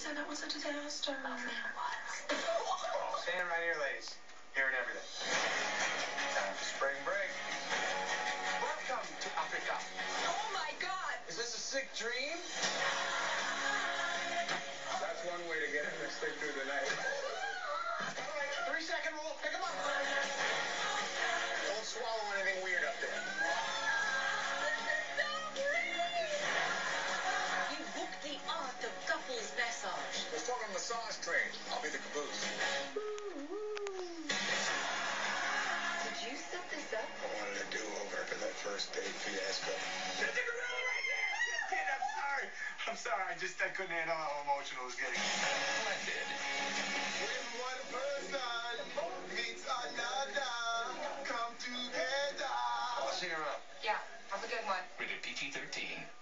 said that was a disaster. Oh, man, what? Oh, stand right here, ladies. Hearing everything. Time for spring break. Welcome to Africa. Oh, my God! Is this a sick dream? That's one way to get him to stick through the night. All right, 3-second rule. Pick him up. Don't swallow anything weird up there. You booked the art of couples massage. Let's talk on massage train. I'll be the caboose. Did you set this up? I wanted a do-over for that first date fiasco. There's a gorilla right there! Kid, I'm sorry. I'm sorry. I couldn't handle how emotional it was getting. Splendid. When one person meets another, come together. I'll see you around. Yeah, have a good one. Rated PG-13.